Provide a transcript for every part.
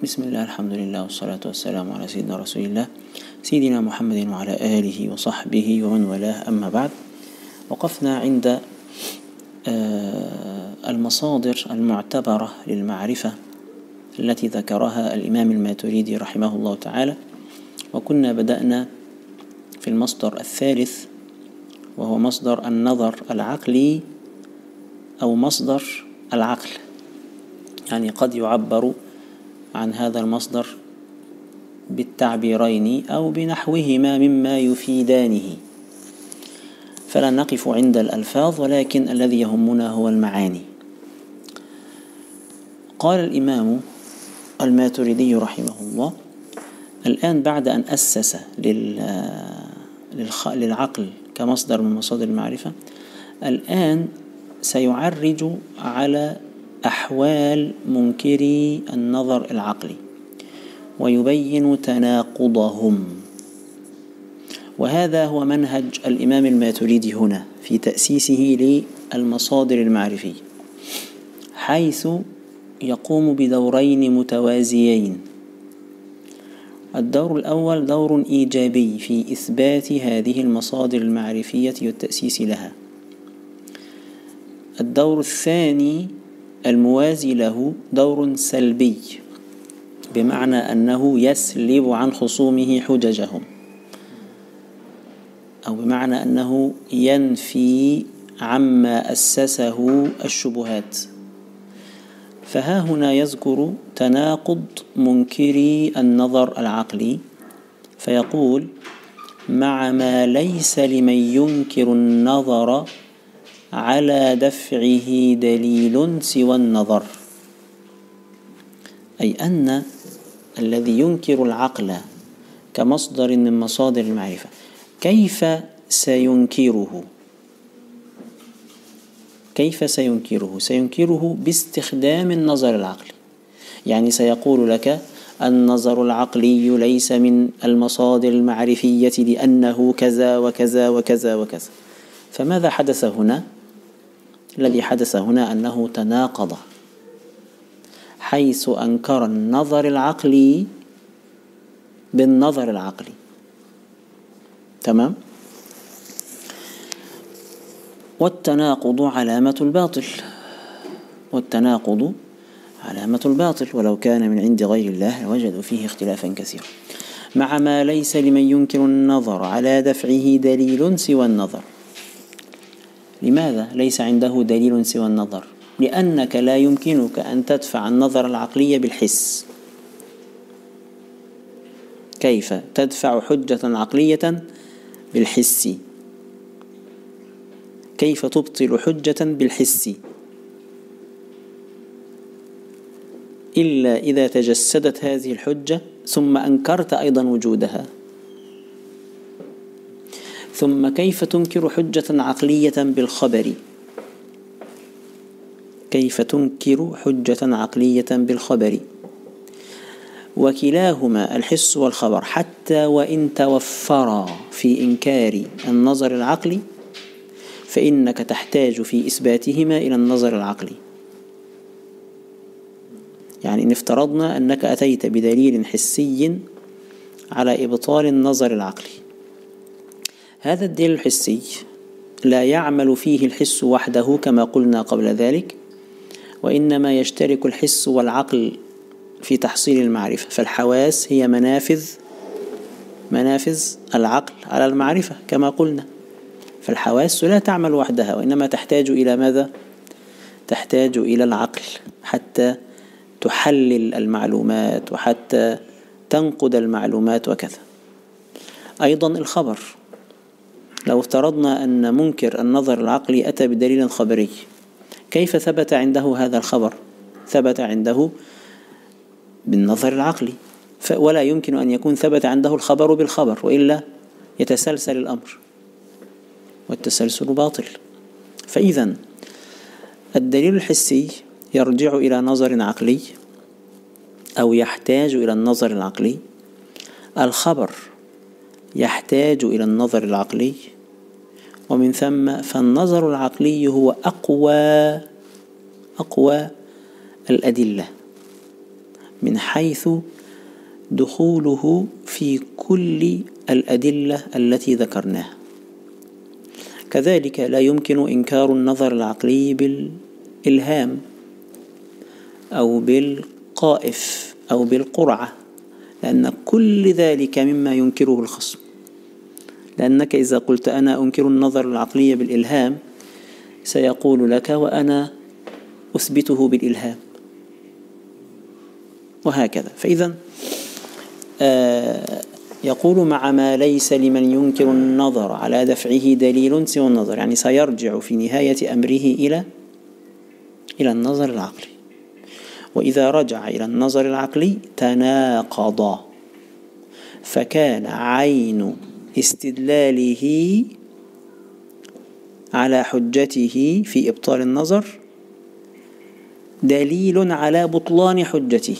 بسم الله، الحمد لله، والصلاة والسلام على سيدنا رسول الله سيدنا محمد وعلى آله وصحبه ومن والاه، أما بعد. وقفنا عند المصادر المعتبرة للمعرفة التي ذكرها الإمام الماتريدي رحمه الله تعالى، وكنا بدأنا في المصدر الثالث وهو مصدر النظر العقلي أو مصدر العقل. يعني قد يعبر عن هذا المصدر بالتعبيرين أو بنحوهما مما يفيدانه، فلا نقف عند الألفاظ ولكن الذي يهمنا هو المعاني. قال الإمام الماتريدي رحمه الله الآن بعد أن أسس للعقل كمصدر من مصادر المعرفة، الآن سيعرج على أحوال منكري النظر العقلي ويبين تناقضهم، وهذا هو منهج الإمام الماتريدي هنا في تأسيسه للمصادر المعرفية، حيث يقوم بدورين متوازيين. الدور الأول دور إيجابي في إثبات هذه المصادر المعرفية والتأسيس لها. الدور الثاني الموازي له دور سلبي، بمعنى أنه يسلب عن خصومه حججهم، أو بمعنى أنه ينفي عما أسسه الشبهات. فها هنا يذكر تناقض منكري النظر العقلي، فيقول: مع ما ليس لمن ينكر النظر على دفعه دليل سوى النظر، أي أن الذي ينكر العقل كمصدر من مصادر المعرفة كيف سينكره؟ سينكره باستخدام النظر العقلي. يعني سيقول لك النظر العقلي ليس من المصادر المعرفية لأنه كذا وكذا وكذا وكذا. فماذا حدث هنا؟ الذي حدث هنا أنه تناقض، حيث أنكر النظر العقلي بالنظر العقلي. تمام؟ والتناقض علامة الباطل، ولو كان من عند غير الله لوجدوا فيه اختلافا كثيرا. مع ما ليس لمن ينكر النظر على دفعه دليل سوى النظر. لماذا ليس عنده دليل سوى النظر؟ لأنك لا يمكنك أن تدفع النظر العقلي بالحس. كيف تدفع حجة عقلية بالحس؟ كيف تبطل حجة بالحس؟ إلا إذا تجسدت هذه الحجة ثم أنكرت أيضا وجودها. ثم كيف تنكر حجة عقلية بالخبر؟ وكلاهما الحس والخبر حتى وإن توفرا في إنكار النظر العقلي فإنك تحتاج في إثباتهما إلى النظر العقلي. يعني إن افترضنا أنك أتيت بدليل حسي على إبطال النظر العقلي، هذا الدليل الحسي لا يعمل فيه الحس وحده كما قلنا قبل ذلك، وإنما يشترك الحس والعقل في تحصيل المعرفة. فالحواس هي منافذ العقل على المعرفة كما قلنا. فالحواس لا تعمل وحدها، وإنما تحتاج إلى ماذا؟ تحتاج إلى العقل حتى تحلل المعلومات وحتى تنقد المعلومات وكذا. أيضا الخبر، لو افترضنا أن منكر النظر العقلي أتى بدليل خبري، كيف ثبت عنده هذا الخبر؟ ثبت عنده بالنظر العقلي، ولا يمكن أن يكون ثبت عنده الخبر بالخبر، وإلا يتسلسل الأمر، والتسلسل باطل. فإذا الدليل الحسي يرجع إلى نظر عقلي أو يحتاج إلى النظر العقلي، الخبر يحتاج إلى النظر العقلي، ومن ثم فالنظر العقلي هو أقوى الأدلة، من حيث دخوله في كل الأدلة التي ذكرناها. كذلك لا يمكن إنكار النظر العقلي بالإلهام أو بالقائف أو بالقرعة، لأن كل ذلك مما ينكره الخصم. لأنك إذا قلت أنا أنكر النظر العقلي بالإلهام سيقول لك وأنا أثبته بالإلهام، وهكذا. فإذا يقول مع ما ليس لمن ينكر النظر على دفعه دليل سوى النظر، يعني سيرجع في نهاية أمره إلى النظر العقلي. وإذا رجع إلى النظر العقلي تناقض، فكان عين استدلاله على حجته في إبطال النظر دليل على بطلان حجته.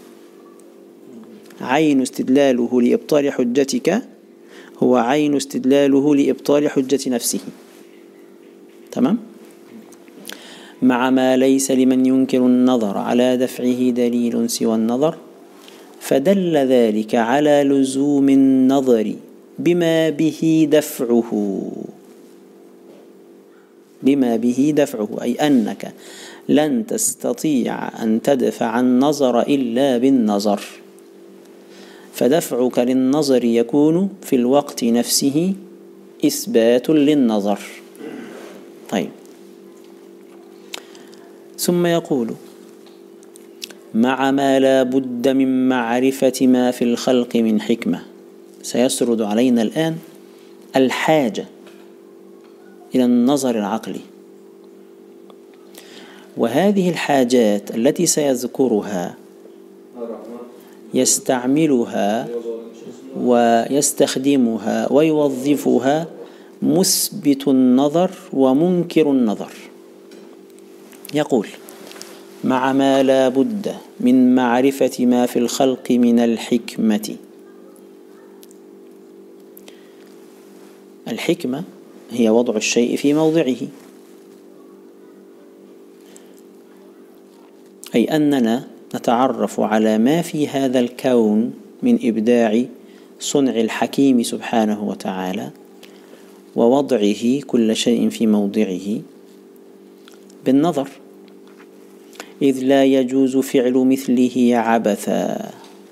عين استدلاله لإبطال حجتك هو عين استدلاله لإبطال حجة نفسه. تمام؟ مع ما ليس لمن ينكر النظر على دفعه دليل سوى النظر، فدل ذلك على لزوم النظر بما به دفعه، أي أنك لن تستطيع أن تدفع النظر إلا بالنظر، فدفعك للنظر يكون في الوقت نفسه إثبات للنظر. طيب، ثم يقول مع ما لا بد من معرفة ما في الخلق من حكمة. سيسرد علينا الآن الحاجة إلى النظر العقلي، وهذه الحاجات التي سيذكرها يستعملها ويستخدمها ويوظفها مثبت النظر ومنكر النظر. يقول مع ما لا بد من معرفة ما في الخلق من الحكمة. الحكمة هي وضع الشيء في موضعه، أي أننا نتعرف على ما في هذا الكون من إبداع صنع الحكيم سبحانه وتعالى ووضعه كل شيء في موضعه بالنظر، إذ لا يجوز فعل مثله عبثا.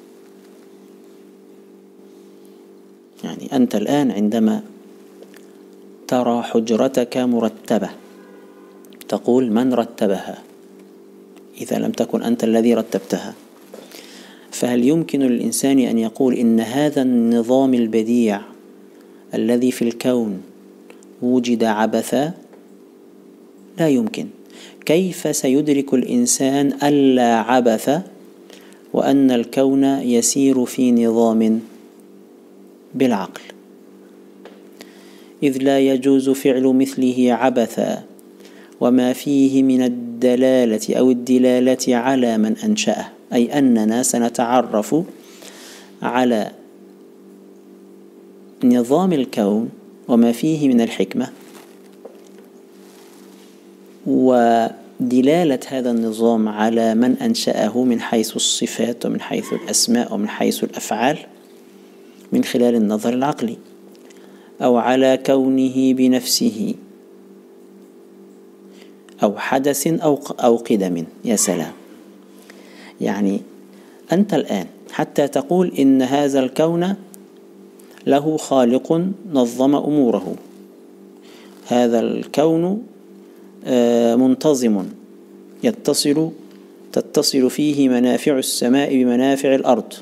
يعني أنت الآن عندما ترى حجرتك مرتبة تقول من رتبها إذا لم تكن أنت الذي رتبتها؟ فهل يمكن للإنسان أن يقول إن هذا النظام البديع الذي في الكون وجد عبثا؟ لا يمكن. كيف سيدرك الإنسان ألا عبث وأن الكون يسير في نظام بالعقل؟ إذ لا يجوز فعل مثله عبثا، وما فيه من الدلالة أو الدلالة على من أنشأه، أي أننا سنتعرف على نظام الكون وما فيه من الحكمة ودلالة هذا النظام على من أنشأه من حيث الصفات ومن حيث الأسماء ومن حيث الأفعال من خلال النظر العقلي، أو على كونه بنفسه أو حدث أو قدم. يا سلام! يعني أنت الآن حتى تقول إن هذا الكون له خالق نظم أموره، هذا الكون منتظم تتصل فيه منافع السماء بمنافع الأرض.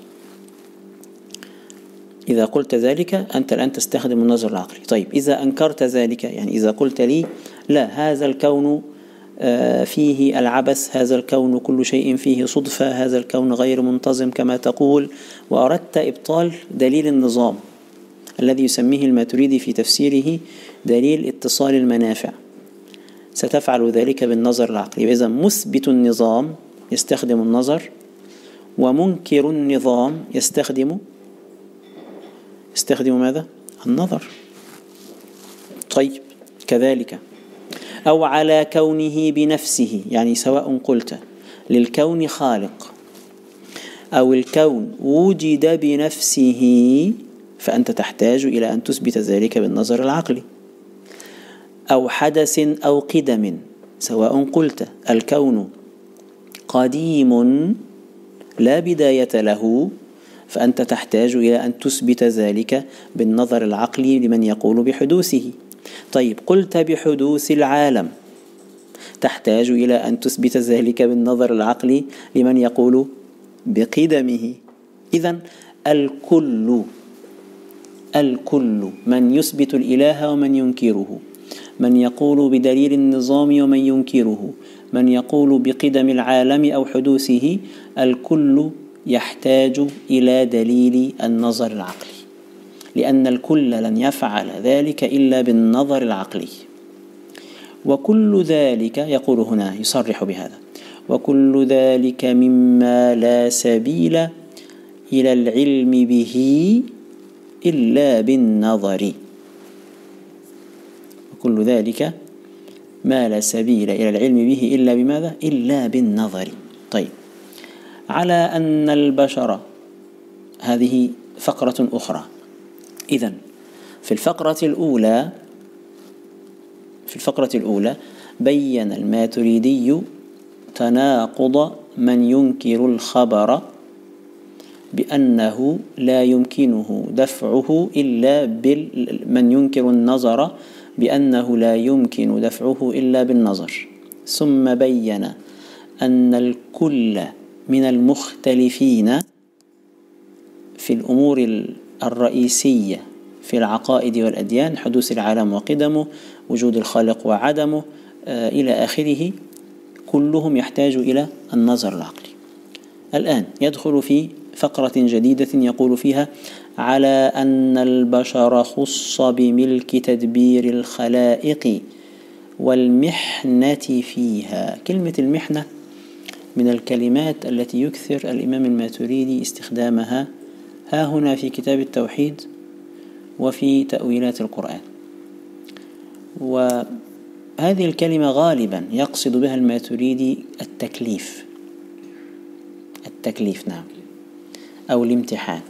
إذا قلت ذلك أنت الآن تستخدم النظر العقلي. طيب، إذا أنكرت ذلك، يعني إذا قلت لي لا، هذا الكون فيه العبث، هذا الكون كل شيء فيه صدفة، هذا الكون غير منتظم كما تقول، وأردت إبطال دليل النظام الذي يسميه الماتريدي في تفسيره دليل اتصال المنافع، ستفعل ذلك بالنظر العقلي. إذا مثبت النظام يستخدم النظر، ومنكر النظام يستخدم ماذا؟ النظر. طيب، كذلك أو على كونه بنفسه، يعني سواء قلت للكون خالق أو الكون وجد بنفسه فأنت تحتاج إلى أن تثبت ذلك بالنظر العقلي، أو حدث أو قدم، سواء قلت الكون قديم لا بداية له فأنت تحتاج إلى أن تثبت ذلك بالنظر العقلي لمن يقول بحدوثه. طيب قلت بحدوث العالم، تحتاج إلى أن تثبت ذلك بالنظر العقلي لمن يقول بقدمه. إذن الكل من يثبت الإله ومن ينكره، من يقول بدليل النظام ومن ينكره، من يقول بقدم العالم أو حدوثه، الكل يحتاج إلى دليل النظر العقلي، لأن الكل لن يفعل ذلك إلا بالنظر العقلي. وكل ذلك، يقول هنا يصرح بهذا، وكل ذلك مما لا سبيل إلى العلم به إلا بالنظر. وكل ذلك ما لا سبيل إلى العلم به إلا بماذا؟ إلا بالنظر. طيب، على أن البشر، هذه فقرة أخرى. إذن في الفقرة الأولى بين الماتريدي تناقض من ينكر الخبر بأنه لا يمكنه دفعه إلا من ينكر النظر بأنه لا يمكن دفعه إلا بالنظر، ثم بين أن الكل من المختلفين في الأمور الرئيسية في العقائد والأديان، حدوث العالم وقدمه، وجود الخالق وعدمه، إلى آخره، كلهم يحتاج إلى النظر العقلي. الآن يدخل في فقرة جديدة يقول فيها على أن البشر خص بملك تدبير الخلائق والمحنة فيها. كلمة المحنة من الكلمات التي يكثر الإمام الماتريدي استخدامها ها هنا في كتاب التوحيد وفي تأويلات القرآن. وهذه الكلمة غالبا يقصد بها الماتريدي التكليف، نعم، أو الامتحان.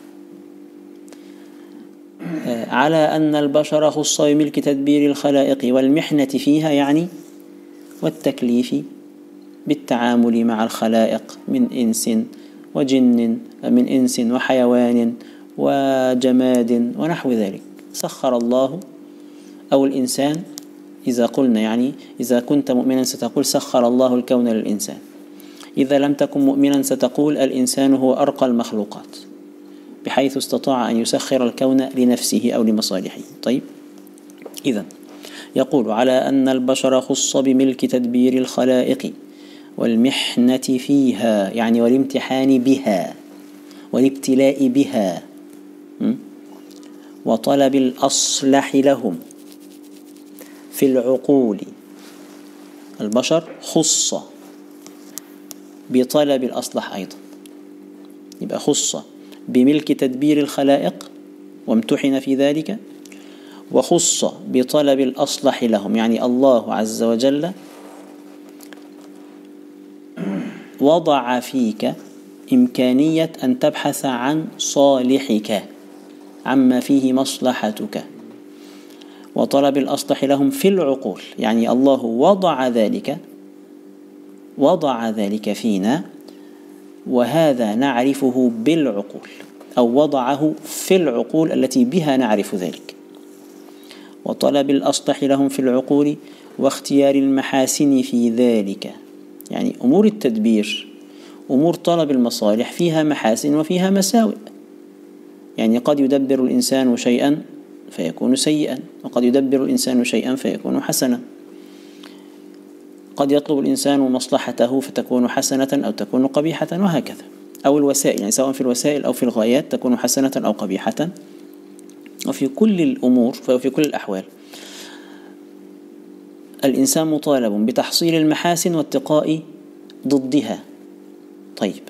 على أن البشر خص بملك تدبير الخلائق والمحنة فيها، يعني والتكليف بالتعامل مع الخلائق من إنس وجن، من إنس وحيوان وجماد ونحو ذلك. سخر الله، أو الإنسان، إذا قلنا يعني إذا كنت مؤمنا ستقول سخر الله الكون للإنسان، إذا لم تكن مؤمنا ستقول الإنسان هو أرقى المخلوقات بحيث استطاع أن يسخر الكون لنفسه أو لمصالحه. طيب، إذن يقول على أن البشر خص بملك تدبير الخلائق والمحنة فيها، يعني والامتحان بها والابتلاء بها، وطلب الأصلح لهم في العقول. البشر خص بطلب الأصلح أيضا، يبقى خص بملك تدبير الخلائق وامتحن في ذلك، وخص بطلب الأصلح لهم، يعني الله عز وجل وضع فيك إمكانية أن تبحث عن صالحك، عما فيه مصلحتك، وطلب الأصلح لهم في العقول، يعني الله وضع ذلك فينا، وهذا نعرفه بالعقول، أو وضعه في العقول التي بها نعرف ذلك. وطلب الأصلح لهم في العقول واختيار المحاسن في ذلك، يعني أمور التدبير، أمور طلب المصالح فيها محاسن وفيها مساوئ، يعني قد يدبر الإنسان شيئا فيكون سيئا، وقد يدبر الإنسان شيئا فيكون حسنا، قد يطلب الإنسان مصلحته فتكون حسنة أو تكون قبيحة، وهكذا. أو الوسائل، يعني سواء في الوسائل أو في الغايات تكون حسنة أو قبيحة. وفي كل الأمور وفي كل الأحوال الإنسان مطالب بتحصيل المحاسن واتقاء ضدها. طيب،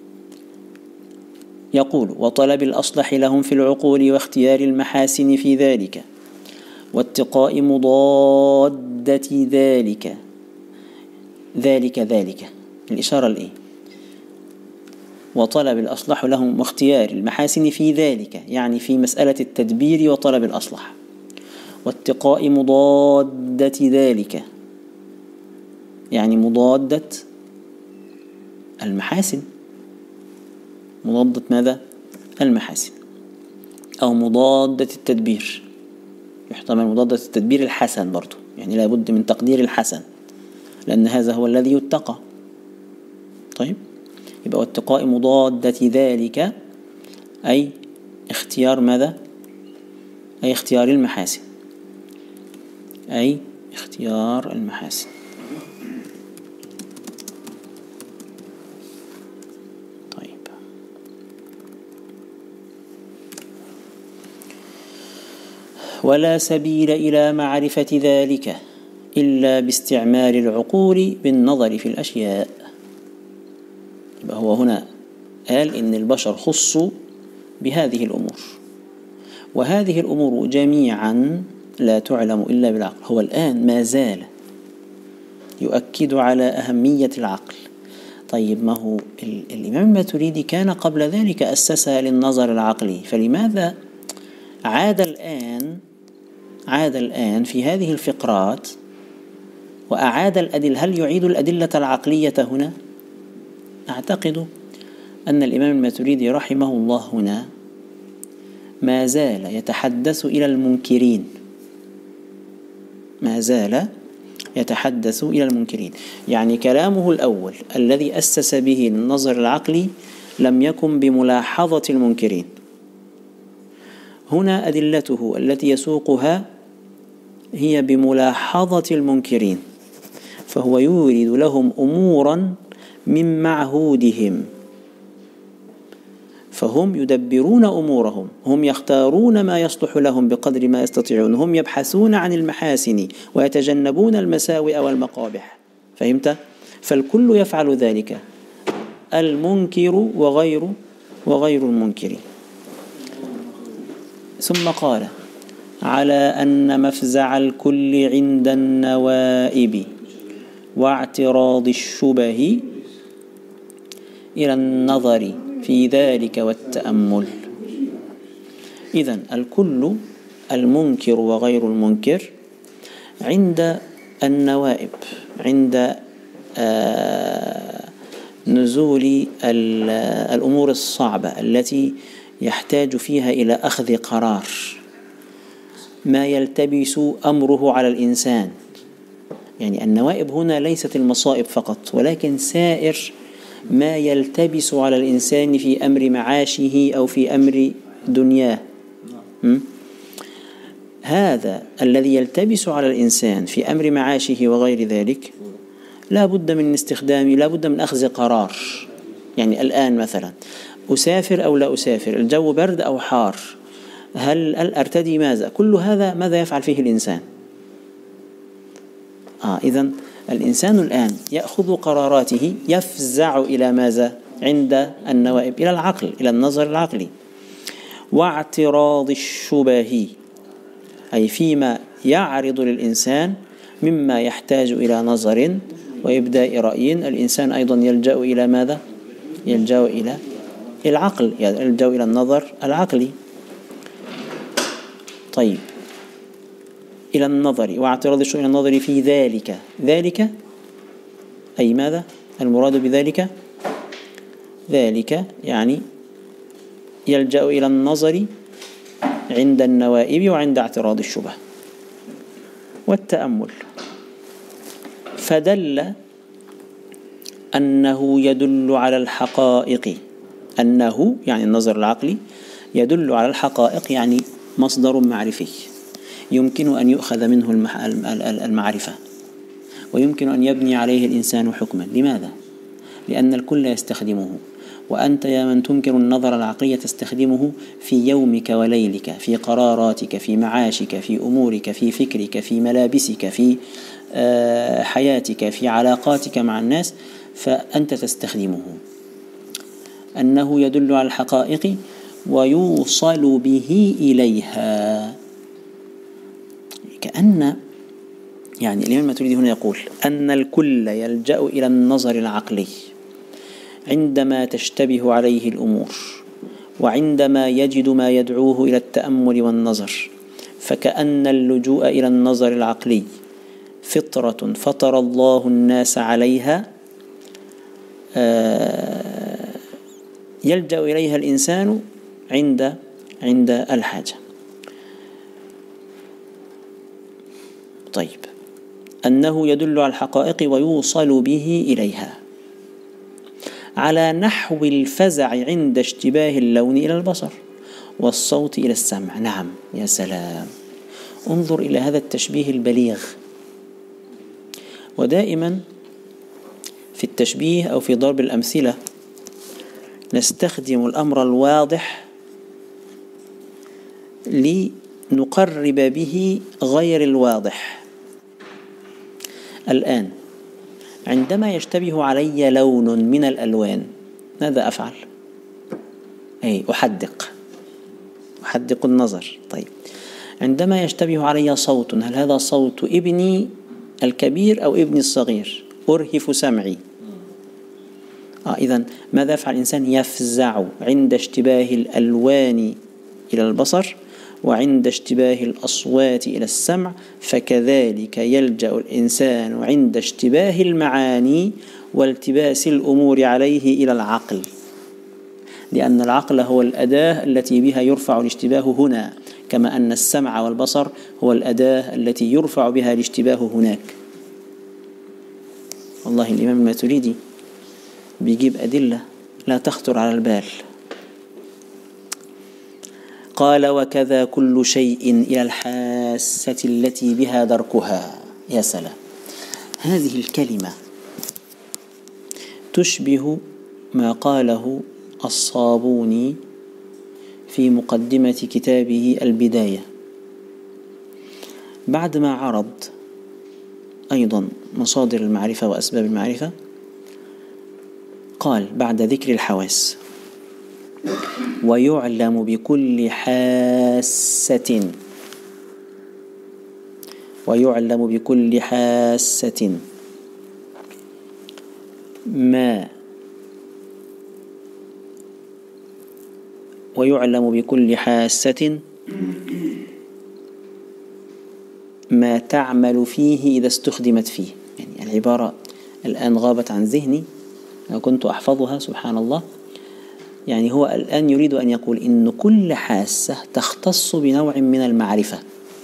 يقول وطلب الأصلح لهم في العقول واختيار المحاسن في ذلك واتقاء مضادة ذلك. الإشارة لإيه؟ وطلب الأصلح لهم واختيار المحاسن في ذلك، يعني في مسألة التدبير وطلب الأصلح، واتقاء مضادة ذلك، يعني مضادة المحاسن، مضادة ماذا؟ المحاسن، أو مضادة التدبير، يحتمل مضادة التدبير الحسن برضو، يعني لا بد من تقدير الحسن، لأن هذا هو الذي يتقى. طيب، يبقى واتقاء مضادة ذلك أي اختيار ماذا؟ أي اختيار المحاسن، أي اختيار المحاسن. طيب، ولا سبيل إلى معرفة ذلك إلا باستعمال العقول بالنظر في الأشياء. يبقى هو هنا قال إن البشر خصوا بهذه الأمور، وهذه الأمور جميعا لا تعلم إلا بالعقل. هو الآن ما زال يؤكد على أهمية العقل. طيب، ما هو الإمام الماتريدي كان قبل ذلك أسسها للنظر العقلي، فلماذا عاد الآن في هذه الفقرات وأعاد الأدلة؟ هل يعيد الأدلة العقلية هنا؟ أعتقد أن الإمام الماتريدي رحمه الله هنا ما زال يتحدث إلى المنكرين، ما زال يتحدث إلى المنكرين. يعني كلامه الأول الذي أسس به النظر العقلي لم يكن بملاحظة المنكرين، هنا أدلته التي يسوقها هي بملاحظة المنكرين، فهو يورد لهم أمورا من معهودهم، فهم يدبرون أمورهم، هم يختارون ما يصلح لهم بقدر ما يستطيعون، هم يبحثون عن المحاسن ويتجنبون المساوئ والمقابح. فهمت؟ فالكل يفعل ذلك، المنكر وغير المنكر. ثم قال: على أن مفزع الكل عند النوائب واعتراض الشبه إلى النظر في ذلك والتأمل. إذن الكل، المنكر وغير المنكر، عند النوائب، عند نزول الأمور الصعبة التي يحتاج فيها إلى أخذ قرار، ما يلتبس أمره على الإنسان. يعني النوائب هنا ليست المصائب فقط، ولكن سائر ما يلتبس على الإنسان في أمر معاشه أو في أمر دنياه. هذا الذي يلتبس على الإنسان في أمر معاشه وغير ذلك لا بد من استخدامه، لا بد من أخذ قرار. يعني الآن مثلا أسافر أو لا أسافر، الجو برد أو حار، هل أرتدي ماذا؟ كل هذا ماذا يفعل فيه الإنسان؟ إذن الإنسان الآن يأخذ قراراته، يفزع إلى ماذا؟ عند النوائب إلى العقل، إلى النظر العقلي. واعتراض الشبه أي فيما يعرض للإنسان مما يحتاج إلى نظر وإبداء رأي، الإنسان أيضا يلجأ إلى ماذا؟ يلجأ إلى العقل، يلجأ إلى النظر العقلي. طيب، إلى النظر، واعتراض الشبه إلى النظر في ذلك أي ماذا؟ المراد بذلك ذلك يعني يلجأ إلى النظر عند النوائب وعند اعتراض الشبه والتأمل. فدل أنه يدل على الحقائق، أنه يعني النظر العقلي يدل على الحقائق، يعني مصدر معرفي يمكن أن يؤخذ منه المعرفة، ويمكن أن يبني عليه الإنسان حكما. لماذا؟ لأن الكل يستخدمه، وأنت يا من تنكر النظر العقلي تستخدمه في يومك وليلك، في قراراتك، في معاشك، في أمورك، في فكرك، في ملابسك، في حياتك، في علاقاتك مع الناس، فأنت تستخدمه. أنه يدل على الحقائق ويوصل به إليها، كأن يعني الإمام الماتريدي هنا يقول أن الكل يلجأ إلى النظر العقلي عندما تشتبه عليه الأمور، وعندما يجد ما يدعوه إلى التأمل والنظر، فكأن اللجوء إلى النظر العقلي فطرة فطر الله الناس عليها يلجأ إليها الإنسان عند الحاجة. طيب، أنه يدل على الحقائق ويوصل به إليها على نحو الفزع عند اشتباه اللون إلى البصر والصوت إلى السمع. نعم، يا سلام، انظر إلى هذا التشبيه البليغ. ودائما في التشبيه أو في ضرب الأمثلة نستخدم الأمر الواضح لنقرب به غير الواضح. الآن عندما يشتبه علي لون من الألوان ماذا أفعل؟ أحدق النظر. طيب، عندما يشتبه علي صوت، هل هذا صوت ابني الكبير أو ابني الصغير؟ أرهف سمعي. إذن ماذا يفعل الإنسان؟ يفزع عند اشتباه الألوان إلى البصر وعند اشتباه الأصوات إلى السمع، فكذلك يلجأ الإنسان عند اشتباه المعاني والتباس الأمور عليه إلى العقل، لأن العقل هو الأداة التي بها يرفع الاشتباه هنا، كما أن السمع والبصر هو الأداة التي يرفع بها الاشتباه هناك. والله الإمام الماتريدي بيجيب أدلة لا تخطر على البال. قال: وكذا كل شيء إلى الحاسة التي بها دركها. يا سلام، هذه الكلمة تشبه ما قاله الصابوني في مقدمة كتابه البداية، بعدما عرض أيضا مصادر المعرفة وأسباب المعرفة، قال بعد ذكر الحواس: ويعلم بكل حاسة، ويعلم بكل حاسة ما ويعلم بكل حاسة ما تعمل فيه إذا استخدمت فيه. يعني العبارة الآن غابت عن ذهني، أنا كنت أحفظها سبحان الله. يعني هو الآن يريد أن يقول إن كل حاسة تختص بنوع من المعرفة،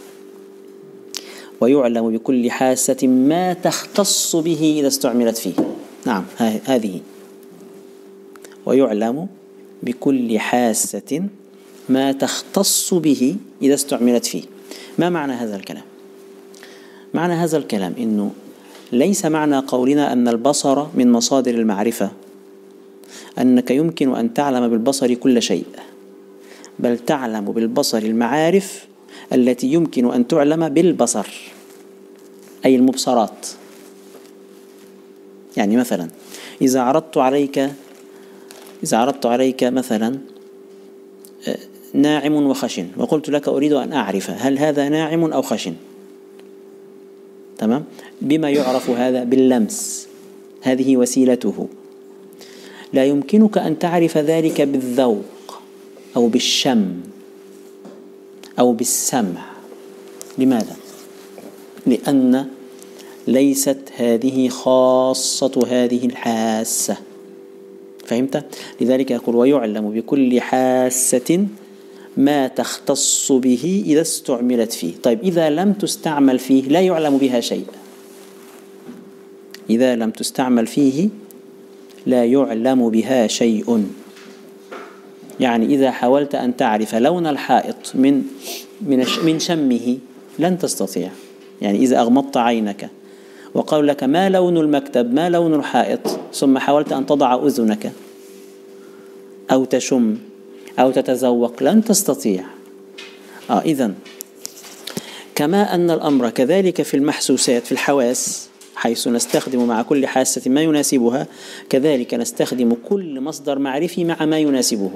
ويعلم بكل حاسة ما تختص به إذا استعملت فيه. نعم، هذه ويعلم بكل حاسة ما تختص به إذا استعملت فيه. ما معنى هذا الكلام؟ معنى هذا الكلام إنه ليس معنى قولنا أن البصر من مصادر المعرفة أنك يمكن أن تعلم بالبصر كل شيء، بل تعلم بالبصر المعارف التي يمكن أن تعلم بالبصر، أي المبصرات. يعني مثلا إذا عرضت عليك مثلا ناعم وخشن، وقلت لك أريد أن أعرف هل هذا ناعم أو خشن، تمام؟ بما يعرف هذا؟ باللمس، هذه وسيلته. لا يمكنك أن تعرف ذلك بالذوق أو بالشم أو بالسمع. لماذا؟ لأن ليست هذه خاصة هذه الحاسة. فهمت؟ لذلك يقول: ويعلم بكل حاسة ما تختص به إذا استعملت فيه. طيب، إذا لم تستعمل فيه لا يعلم بها شيء. إذا لم تستعمل فيه لا يعلم بها شيء. يعني إذا حاولت أن تعرف لون الحائط من شمه لن تستطيع. يعني إذا أغمضت عينك وقال لك ما لون المكتب، ما لون الحائط، ثم حاولت أن تضع أذنك أو تشم أو تتذوق لن تستطيع. إذن كما أن الأمر كذلك في المحسوسات في الحواس، حيث نستخدم مع كل حاسة ما يناسبها، كذلك نستخدم كل مصدر معرفي مع ما يناسبه.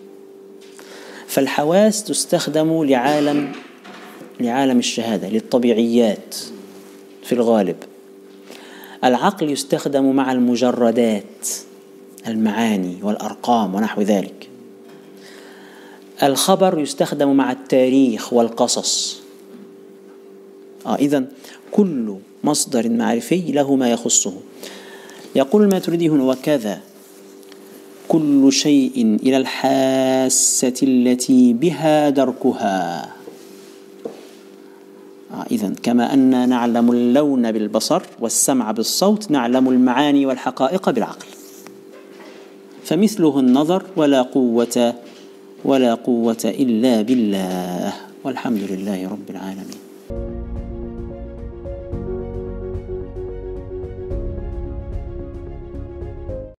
فالحواس تستخدم لعالم الشهادة، للطبيعيات في الغالب. العقل يستخدم مع المجردات، المعاني والأرقام ونحو ذلك. الخبر يستخدم مع التاريخ والقصص. إذن كل مصدر معرفي له ما يخصه. يقول الماتريدي هنا: وكذا كل شيء إلى الحاسة التي بها دركها. إذن كما أن نعلم اللون بالبصر والسمع بالصوت، نعلم المعاني والحقائق بالعقل. فمثله النظر: ولا قوة إلا بالله. والحمد لله رب العالمين.